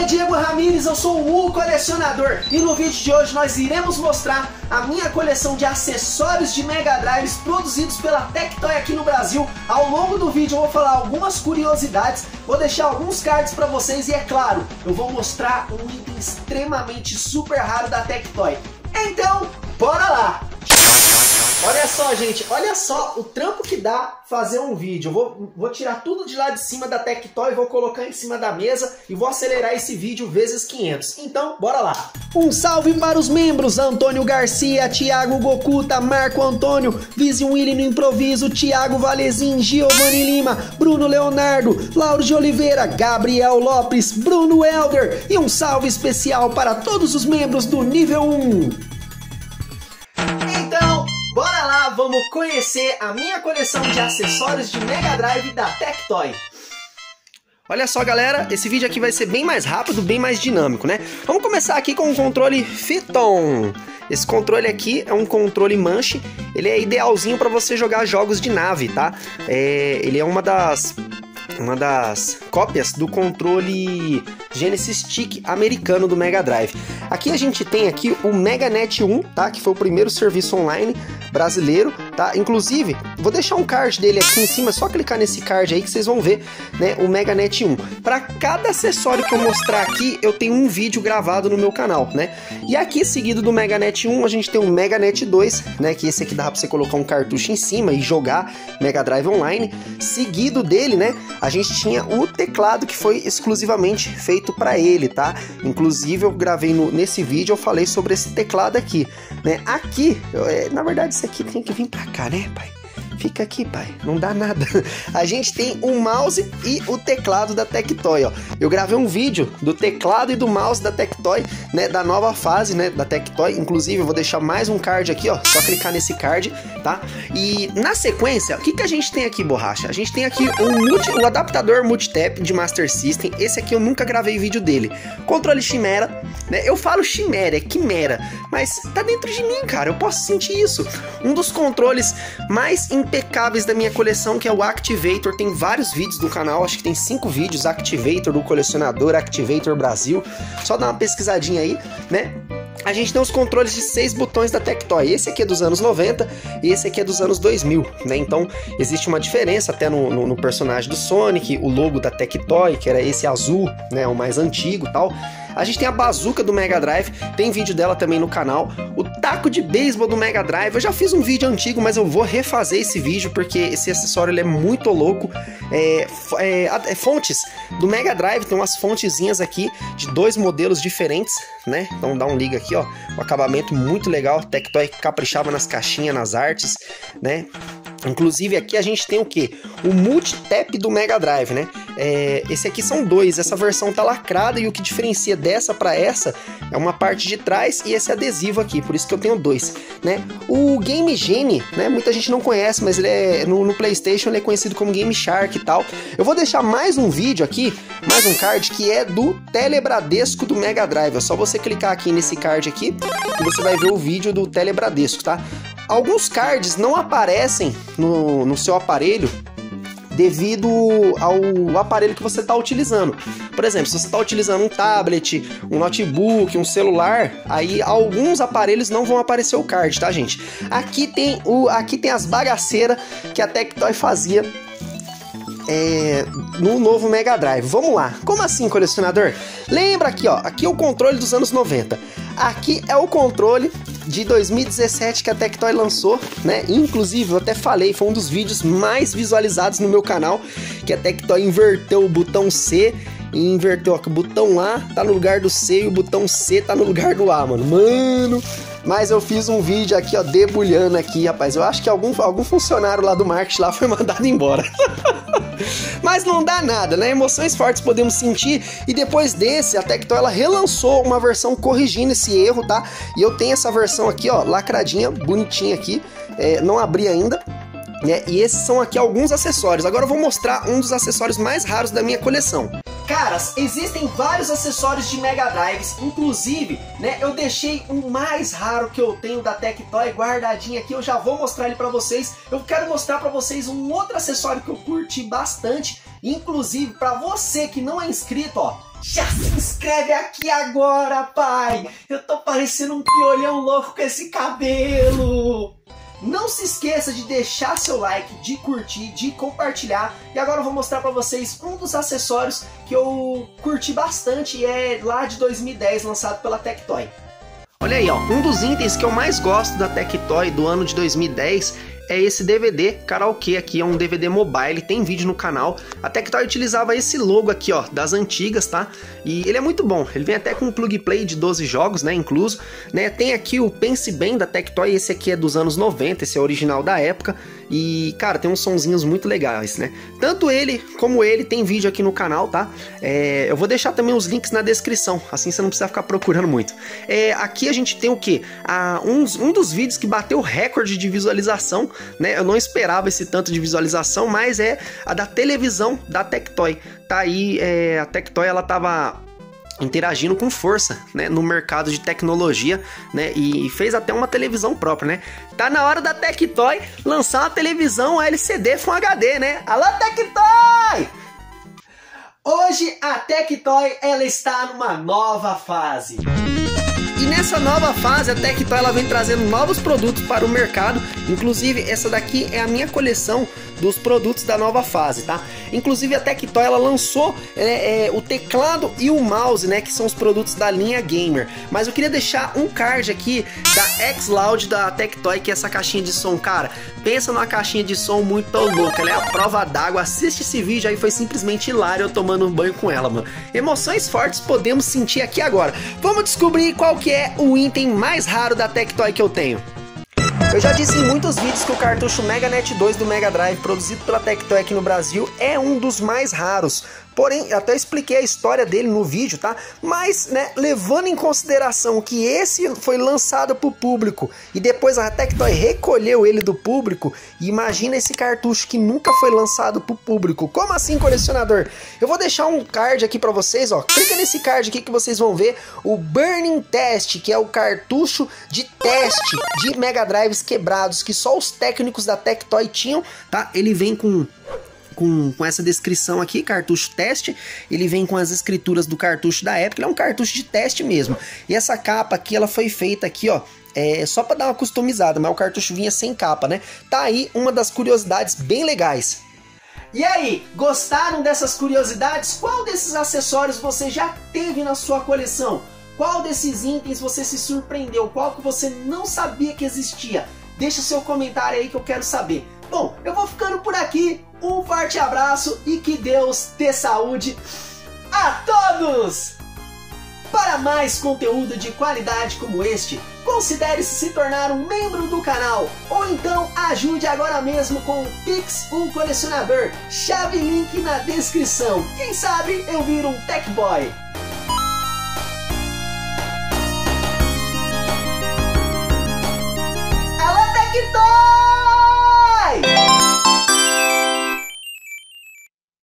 Diego Ramires, eu sou o colecionador e no vídeo de hoje nós iremos mostrar a minha coleção de acessórios de Mega Drives produzidos pela Tectoy aqui no Brasil. Ao longo do vídeo eu vou falar algumas curiosidades, vou deixar alguns cards para vocês e é claro, eu vou mostrar um item extremamente super raro da Tectoy. Então, bora lá! Olha só, gente, olha só o trampo que dá fazer um vídeo. Eu vou tirar tudo de lá de cima da Tectoy, vou colocar em cima da mesa e vou acelerar esse vídeo vezes 500. Então, bora lá! Um salve para os membros: Antônio Garcia, Thiago Gokuta, Marco Antônio, Vision Willy no improviso, Thiago Valezin, Giovanni Lima, Bruno Leonardo, Lauro de Oliveira, Gabriel Lopes, Bruno Helder e um salve especial para todos os membros do nível 1. Então, bora lá, vamos conhecer a minha coleção de acessórios de Mega Drive da Tectoy. Olha só, galera, esse vídeo aqui vai ser bem mais rápido, bem mais dinâmico, né? Vamos começar aqui com o controle Phyton. Esse controle aqui é um controle manche, ele é idealzinho para você jogar jogos de nave, tá? Ele é uma das cópias do controle Genesis Stick americano do Mega Drive. Aqui a gente tem aqui o MegaNet 1, tá? Que foi o primeiro serviço online brasileiro, tá? Inclusive, vou deixar um card dele aqui em cima, é só clicar nesse card aí que vocês vão ver, né, o MegaNet 1. Para cada acessório que eu mostrar aqui, eu tenho um vídeo gravado no meu canal, né? E aqui, seguido do MegaNet 1, a gente tem o MegaNet 2, né, que esse aqui dá para você colocar um cartucho em cima e jogar Mega Drive Online. Seguido dele, né, a gente tinha o teclado que foi exclusivamente feito para ele, tá? Inclusive eu gravei nesse vídeo, eu falei sobre esse teclado aqui, né? Aqui, na verdade isso aqui tem que vir para cá, né, pai? Fica aqui, pai, não dá nada. A gente tem o mouse e o teclado da Tectoy, ó. Eu gravei um vídeo do teclado e do mouse da Tectoy, né, da nova fase, né, da Tectoy. Inclusive, eu vou deixar mais um card aqui, ó, só clicar nesse card, tá? E na sequência, o que a gente tem aqui, borracha? A gente tem aqui o adaptador multitap de Master System. Esse aqui eu nunca gravei vídeo dele. Controle Chimera, né? Eu falo Chimera, é Quimera, mas tá dentro de mim, cara, eu posso sentir isso. Um dos controles mais impecáveis da minha coleção, que é o Activator. Tem vários vídeos no canal, acho que tem 5 vídeos. Activator do colecionador, Activator Brasil, só dá uma pesquisadinha aí, né? A gente tem os controles de 6 botões da Tectoy. Esse aqui é dos anos 90 e esse aqui é dos anos 2000, né? Então existe uma diferença até no personagem do Sonic, o logo da Tectoy, que era esse azul, né, o mais antigo e tal. A gente tem a bazuca do Mega Drive, tem vídeo dela também no canal. O taco de beisebol do Mega Drive, eu já fiz um vídeo antigo, mas eu vou refazer esse vídeo porque esse acessório ele é muito louco. Fontes do Mega Drive, tem umas fontezinhas aqui de 2 modelos diferentes, né? Então dá um liga aqui, ó, o acabamento muito legal. Tectoy caprichava nas caixinhas, nas artes, né? Inclusive aqui a gente tem o que? O multitap do Mega Drive, né? Esse aqui são 2, essa versão tá lacrada e o que diferencia dessa para essa é uma parte de trás e esse adesivo aqui, por isso que eu tenho 2, né? O Game Genie, né? Muita gente não conhece, mas ele é no PlayStation ele é conhecido como Game Shark e tal. Eu vou deixar mais um vídeo aqui, mais um card que é do Telebradesco do Mega Drive. É só você clicar aqui nesse card aqui e você vai ver o vídeo do Telebradesco, tá? Alguns cards não aparecem no seu aparelho devido ao aparelho que você está utilizando. Por exemplo, se você está utilizando um tablet, um notebook, um celular, aí alguns aparelhos não vão aparecer o card, tá, gente? Aqui tem as bagaceiras que a Tectoy fazia no novo Mega Drive. Vamos lá. Como assim, colecionador? Lembra aqui, ó. Aqui é o controle dos anos 90. Aqui é o controle de 2017 que a Tectoy lançou, né? Inclusive, eu até falei, foi um dos vídeos mais visualizados no meu canal, que a Tectoy inverteu o botão C e inverteu, ó, o botão A tá no lugar do C e o botão C tá no lugar do A, mano. Mas eu fiz um vídeo aqui, ó, debulhando aqui, rapaz. Eu acho que algum funcionário lá do marketing lá foi mandado embora. Mas não dá nada, né? Emoções fortes podemos sentir. E depois desse, a Tectoy ela relançou uma versão corrigindo esse erro, tá? E eu tenho essa versão aqui, ó, lacradinha, bonitinha aqui. Não abri ainda, né? E esses são aqui alguns acessórios. Agora eu vou mostrar um dos acessórios mais raros da minha coleção. Caras, existem vários acessórios de Mega Drives, inclusive, né, eu deixei o mais raro que eu tenho da Tectoy guardadinho aqui, eu já vou mostrar ele pra vocês. Eu quero mostrar pra vocês um outro acessório que eu curti bastante, inclusive pra você que não é inscrito, ó, Já se inscreve aqui agora, pai! Eu tô parecendo um piolhão louco com esse cabelo! Não se esqueça de deixar seu like, de curtir, de compartilhar. E agora eu vou mostrar pra vocês um dos acessórios que eu curti bastante e é lá de 2010, lançado pela Tectoy. Olha aí, ó, um dos itens que eu mais gosto da Tectoy do ano de 2010 é esse DVD karaokê aqui, é um DVD mobile, tem vídeo no canal. A Tectoy utilizava esse logo aqui, ó, das antigas, tá? E ele é muito bom, ele vem até com um plug play de 12 jogos, né, incluso, né? Tem aqui o Pense Bem da Tectoy, esse aqui é dos anos 90, esse é o original da época. E, cara, tem uns sonzinhos muito legais, né? Tanto ele como ele tem vídeo aqui no canal, tá? Eu vou deixar também os links na descrição, assim você não precisa ficar procurando muito. Aqui a gente tem o quê? Um dos vídeos que bateu recorde de visualização, né? Eu não esperava esse tanto de visualização, mas é a da televisão da Tectoy. Tá aí, a Tectoy, ela tava interagindo com força, né, no mercado de tecnologia, né, e fez até uma televisão própria, né. Tá na hora da Tectoy lançar uma televisão LCD Full HD, né. Alô, Tectoy! Hoje a Tectoy, ela está numa nova fase. E nessa nova fase, a Tectoy ela vem trazendo novos produtos para o mercado. Inclusive, essa daqui é a minha coleção dos produtos da nova fase, tá? Inclusive, a Tectoy ela lançou o teclado e o mouse, né? Que são os produtos da linha Gamer. Mas eu queria deixar um card aqui da X-Loud da Tectoy, que é essa caixinha de som. Cara, pensa numa caixinha de som muito louca. Ela é a prova d'água. Assiste esse vídeo aí, foi simplesmente hilário eu tomando um banho com ela, mano. Emoções fortes podemos sentir aqui agora. Vamos descobrir qual que é o item mais raro da Tectoy que eu tenho. Eu já disse em muitos vídeos que o cartucho MegaNet 2 do Mega Drive, produzido pela Tectoy aqui no Brasil, é um dos mais raros. Porém, até expliquei a história dele no vídeo, tá? Mas, né, levando em consideração que esse foi lançado para o público e depois a Tectoy recolheu ele do público, imagina esse cartucho que nunca foi lançado para o público. Como assim, colecionador? Eu vou deixar um card aqui para vocês, ó. Clica nesse card aqui que vocês vão ver o Burning Test, que é o cartucho de teste de Mega Drives quebrados que só os técnicos da Tectoy tinham, tá? Ele vem com essa descrição aqui, cartucho teste, ele vem com as escrituras do cartucho da época, ele é um cartucho de teste mesmo. E essa capa aqui, ela foi feita aqui, ó, só para dar uma customizada, mas o cartucho vinha sem capa, né? Tá aí uma das curiosidades bem legais. E aí, gostaram dessas curiosidades? Qual desses acessórios você já teve na sua coleção? Qual desses itens você se surpreendeu? Qual que você não sabia que existia? Deixa seu comentário aí que eu quero saber. Bom, eu vou ficando por aqui. Um forte abraço e que Deus dê saúde a todos! Para mais conteúdo de qualidade como este, considere se tornar um membro do canal ou então ajude agora mesmo com o Pix um colecionador. Chave link na descrição. Quem sabe eu viro um Tech Boy.